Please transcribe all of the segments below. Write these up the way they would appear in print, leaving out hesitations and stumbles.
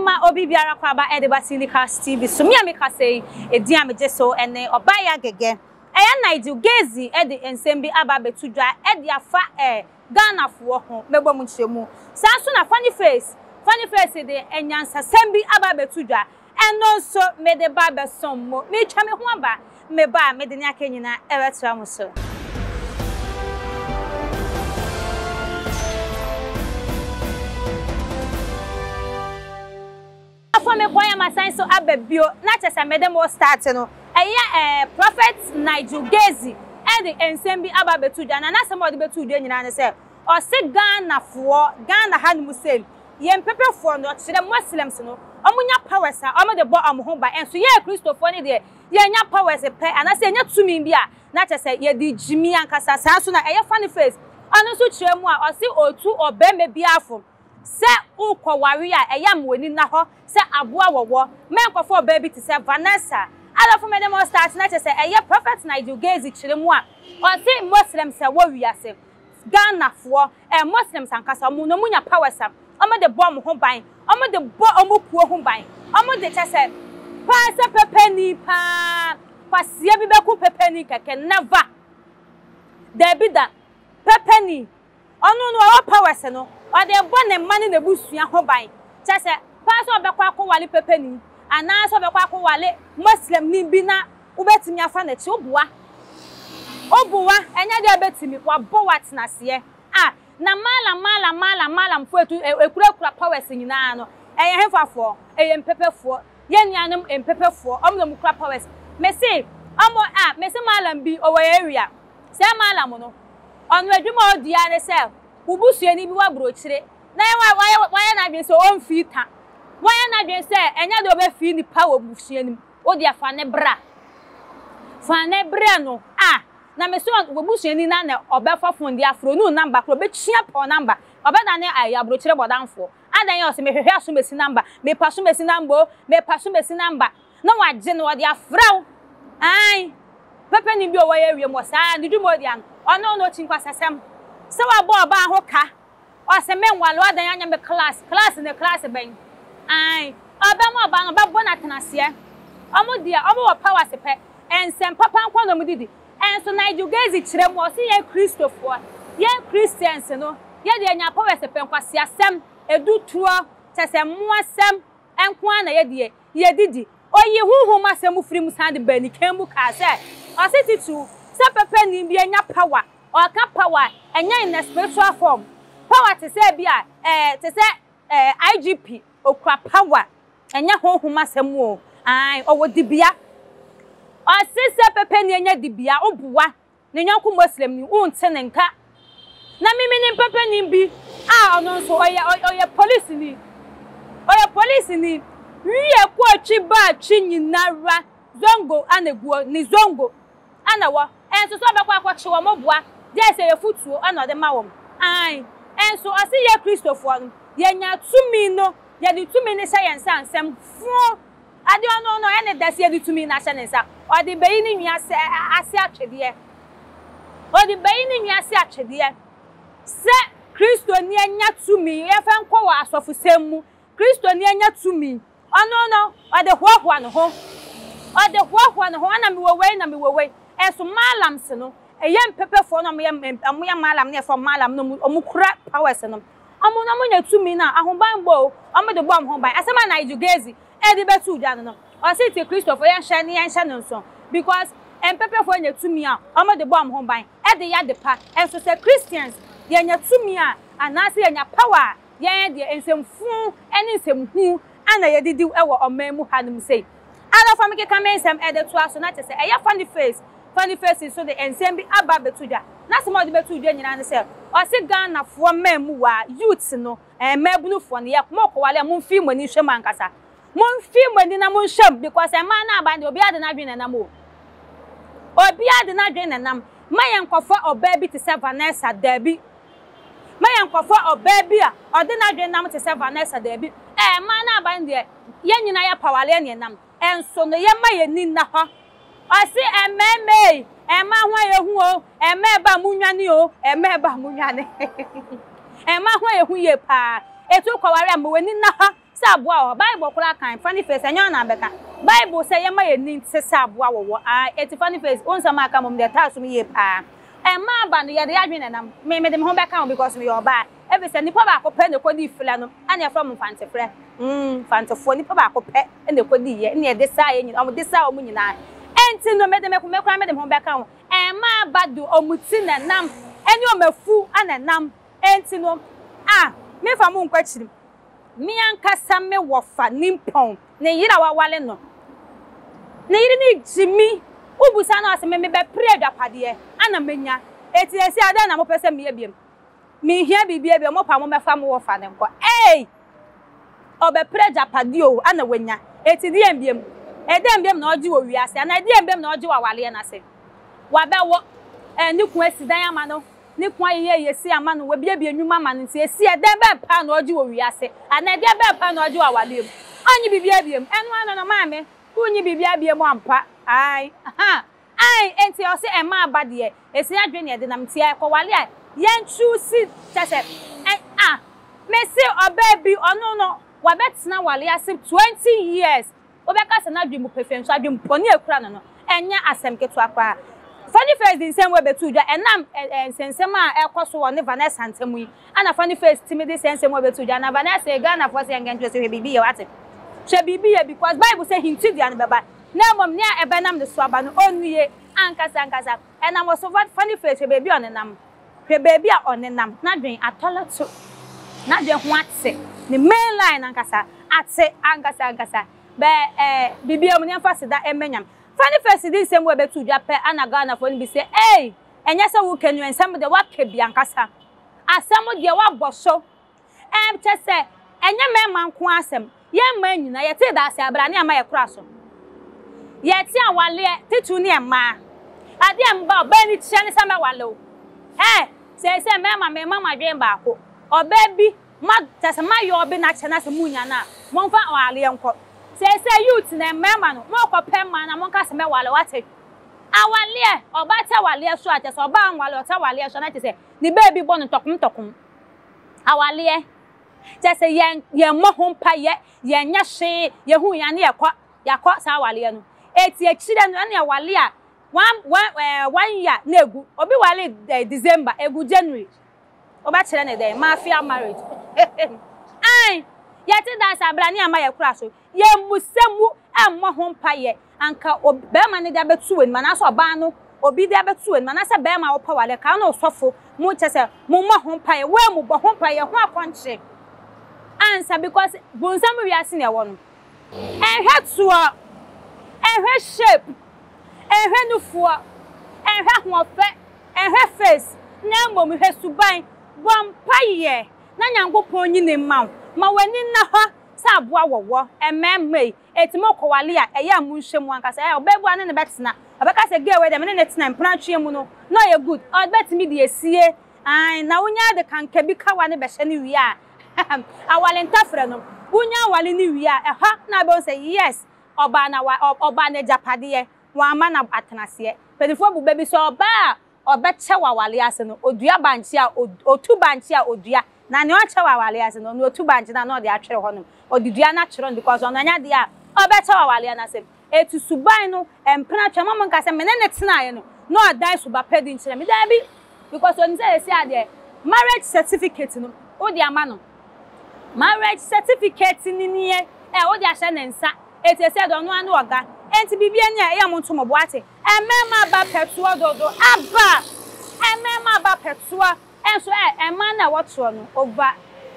ma obi biara kwa ba Ediba Syndicast TV so me ameka say edi ameje so ene obaya gege eya Nigel Gezi edi ensembi aba betudwa edi afa Ghana fo ho mebo mu nchemu sanso na funny face de enyansa sembi aba betudwa eno so me de ba besom mo me twa me ho aba me ba me de nyaka nyina ebetra mo so for me kwaya masan so abebio na chese me dem start no eya prophet Nigel Gezi and the ensembi aba betudwa na somebody betudwa nyina ne se o se Ghana hanum sel yem pepefo no chire Muslims no omunya powers a omo de bo amho ba enso ye Christopher ne de ye nya powers pe anase nya tumi bia na chese ye di jimi ankasa sa so na eye funny face ono so chire mu a o se otu obeme biafo se ukowari a eyam woni na ho se aboa wowo menkofo baby ti se Vanessa alafo me dem start na chese eye prophet Nigel Gezi chire mu a o se Muslims se wo wiase Ghana fo Muslims ankasa mu no munya powers am omo de bomb ho ban omo de bo omo puo ho ban omo de chese pa se pepeni pa kwasia bi be ku pepeni keke never there be that pepeni onu no our powers no o de bo ne mane na busua ho ban chese pa so obekwa akwale pepeni ana so obekwa akwale Muslim ni bi na ubetimi afa na chi obuwa enya de betimi kwa bo watnase na mala mfuetu ekura powers nyina no eye hefafo eye mpepefo ye nuanom empepefo omno mukura powers mesi mesi malam bi owo area se malam no onu adwuma odia ne se ubusuani bi wa brochire na waya na dwen se onfita waya na dwen se enya de obefi ni power busuani odia fa ne bra no na me so obusuani na na obefa fon dia afro no number kro be chia po number obeda ne ayabrochire bodanfo adan ye o se me hwehwe aso mesi number me paso mesi number na waje no de afraw pepe ni bi o waye wie mo sa ni dwumo dia ono no chinkwa sasem se wa bo ba ho ka o se me nwalo adan anya me class ben obema ba no ba bo na tenase omo dia omo wo power se pe ensem papa nkwa no mudidi enso Nigel Gezi chire mo se ye Christopher ye Christians no ye de anya power se pe nkwase asem edutuo chese muasem enkwa na ye didi oyi huhum asem firi sand bani kembu ka se o se titu se pepe ni bi anya power o ka power enya in spiritual form power te se bia te se IGP okwa power enya huhum asem o owo dibia o se pepe ni enya dibia obuwa ne nyonko Muslim ni unte ne nka na mimi ni pepe ni bi ono so oye police ni wiye kwa chiba chinyinara zongo aneguo ni zongo anawo enso so bekwa kwa chiwo mobua je se ye futuo ana de mawom enso ase ye Christopher no ye nya tumi no ye di tumi ni sha yensa ansem fu ade ono no ye ne dase ye di tumi na sha nensa o de beyi ni nwi ase atwede se Kristo ni anya tumi ye fa nkwo wa asofu semmu Kristo ni anya tumi ono o de hoahoa no ho ana mi wowei enso malam se no eyem pepefo no amoya malam ne fo malam no omukura powers no omo no nya tumi na ahoban bo omo de bo ahoban asema Nigel Gezi edi betu dwa no o se ti Christopher yan hya no so because pepefo nya tumi a omo de bo ahoban edi ya de pa enso se Christians ye nya tumi a anase ye nya power ye de ensemfu eni nsemhu ana ye didi ewo omemu hanum sei ala fa meke kamensem ede to aso na chese eya funny face so the ensembi aba betudwa na semodi betudwa nyina ne se o se Ghana fo memu wa youth no mebunu fo ne yakmo kwale mo mfi mani hwem ankasa mo mfi mani na mo hwem because man na aba de obi ade na dwen na mo obi ade na dwen na nam mayen kwofo oba bi te se Vanessa dabi mayen kwofo oba bi a ode na dwen nam te se Vanessa dabi man na aba de ye nyina ya pawale ne nam enso no ye maye ni na ho o se ememe ema ho ye hu o emeba munwane o emeba munwane ema ho ye hu ye pa etu kwaware am weni na ha sa aboa Bible kula kan funny face enyo na beka Bible say yema ye nin se sa aboa wo eti funny face onsama aka mom de taso me ye pa ma ba no ye de adwene nam me de me ho beka because me oba every say nipa ba ko pe ne kodi fila no anya from fante frɛ fantefo nipa ba ko pe ne kodi ye ne de sa ye nyina o de sa o mu nyina enti no me de me kura me de ho beka ho ma ba do omuti na nam eni o mafu ananam enti no me fa mu nkwachiri me ankasa me wofa nimpon ne yira wawale no ne yiri ni jimi ubusa na ase me be pre adwapade ana menya eti esi ada na mo pese me yebiem me hia bibia bi mo pa mo mefa mo wofa ne nko obe pre adwapade o ana wenya eti di embiem edembiem na oji wo wiase ana edembiem na oji wawale na se wabewo ni ku asidan ama no ni kwa ye si ama no wabia bi enwuma ama no esi eden be pa na oji wo wiase ana eden be pa na oji wawale mu anyi bibia biem enu ano no maame kunyi bibia biem ampa enti o se ema abade esi adwene ye de nam tia ekowale a yen choose tese me se oba bi ono no wabetena wale ase 20 years obeka se na adwemu perfenso adwemu poni ekura no enya asem ketu akwa funny face the same way betu ja enam sensem a ekoso wo ne Vanessa antemu yi ana funny face timi the same way betu ja na Vanessa Ghana for say ngen twese bibi ye wate she bibi ye because Bible say hinti dia ne beba na mom ne ebenam de so aba no onwie ankasa enam so funny face she baby onenam hwe baby a onenam na dwen atolato na dwen ho ate ne main line ankasa ate ankasa be bibi am ne fa seda emenyam funny face this same way betu Japan ana Ghana for be say enye se wo kanu ensam de waka bi ankasa asem de wa boso che se enye mema nko asem ye ma nyina ye te da ase abra ne ama ye kura so ye ti awale titu ne ma ade mba oba ni kye ne se me wale o se mema madwen ba ko oba bi ma tese ma ye obi na kye na se munya na monfa awale enko se youth na mema no mo ko pema na monka se me wale wate awale oba ta wale so ate so oba anwale ota wale so na te se ni baby bo no tokum awale te se ye mo hompa ye nya hwe ye hu ya ne yakọ sa wale no eti ekire no na wale a 1 year na egu obi wale December egu January oba kire ne dey mafia marriage yati da sabra ne ama yakura so ye musemu emmo hompa ye anka obema ne da betu wen mana so ba no obi da betu wen mana se bema wo pa wale ka na osofo mu chese mu mo hompa ye we mu bo hompa ye ho akonche answer because bonsam wi ase ne wo no enhwe shape enhwe nufuo enhwe hofe enhwe face na mbom hwe suban bompa ye na nyankopon nyi ne mawo ma wani na ha sa aboa wowo ememme etimo kwale a eya munhwemu ankasa obebu ane ne betena obeka se gewe de me ne tena mpratwe mu no no ye good obetimi de esie na wonya de kanka bi kawa ne behye ne wi a awale ntafre no wonya awale ne wi a ha na be say yes oba na japade ye wa ma na atenase pedifo bu bebi so oba obeche wawale ase no odua banchi a otu banchi a odua na ne oche wawale ase no otu banchi na no de atwere ho no odidua na twere because onanya de a obeche wawale na se etu suban no empena twema mo nkase mene ne tena ye no no adai suba pedi nkire me da bi because oni say esi ade marriage certificate no odi ama no marriage certificate ni niye odi ahye ne nsa eti ese do no anu oga enti bibia nya ya mo ntomo boate emema ba petuo dodo aba emema ba petuo enso ema na woto no over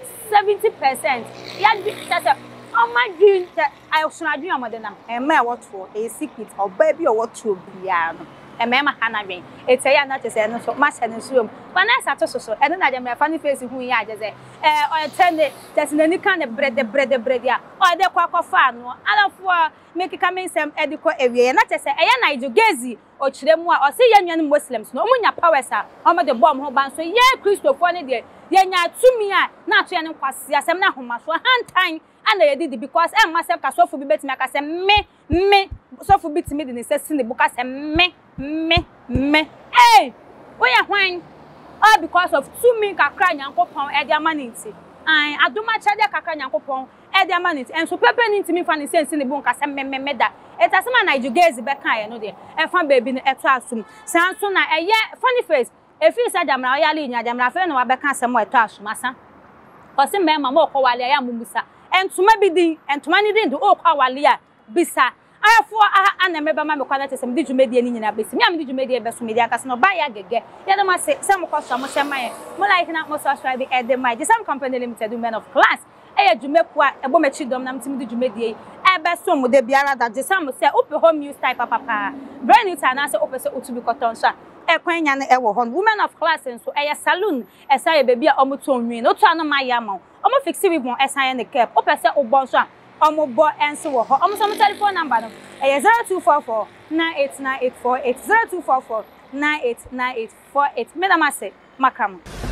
70% ya tese omadwin te ayosonadwin amode na ema woto e secret oba bi woto bia no emema hanadwen eti ya na tese no so ma se ne suom Vanessa to so ene na de me funny face hu ya ageze o tende tese na ni kan brede ya o de kwakofa no alafo make kamensem ediko ewie na tese eya na ijugezi o kiremu a o se ya nwan muslims no omunya powers a o me de bom ho ban so ye Christopher ne de ye nya tumi a na ato ye ne kwase asem na homa so hantan ana ye didi because e masem ka sofu bi betimi aka se me sofu bitimi de ne sesi ne buka se me we ya hwan all because of tumi kakra nyankopon e dia maninti aduma chade kakra nyankopon dia man it enso pepe ni ntimi fa ni sense ni bu nkasa mmemme da etasema na ijugezi be kan ye no de e fa baby no eto asum sanso na eye funny face e fi sa jamra oyale nya jamra fe no wa be kan asem o eto asum asa kosi mema ma okowale ya mumusa entuma bidin entuma ni din do okowale ya bisa ayafo ana meba ma me kwana tesem di djumedie ni nyina besi mi am di djumedie be so media akase no ba ya gege ya de ma se mo ko so mo se man mo like na mo subscribe e de my Gisam Company Limited women of class e djumeku a ebo mechi dom na mtimi di djumedie e be so mo de biara da Gisam se ope home use type papa brand new na se ope se otubi cotton so e kwanya na e wo ho women of class so e saloon e sa ye baby a omuto onwi no to ano ma ya ma omo fixi we bon e sa ye ne cap ope se obon so omo bo enso wo ho omo so telephone number no e 0244 989848 0244 989848 me na ma se makam